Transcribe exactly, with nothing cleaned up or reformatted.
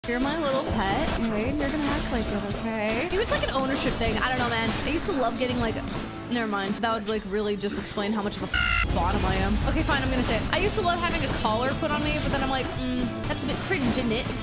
You're my little pet, okay? And you're gonna act like it, okay? Maybe it's like an ownership thing. I don't know, man. I used to love getting like... Never mind. That would like really just explain how much of a bottom I am. Okay, fine. I'm gonna say it. I used to love having a collar put on me, but then I'm like, mm, that's a bit cringe, isn't it?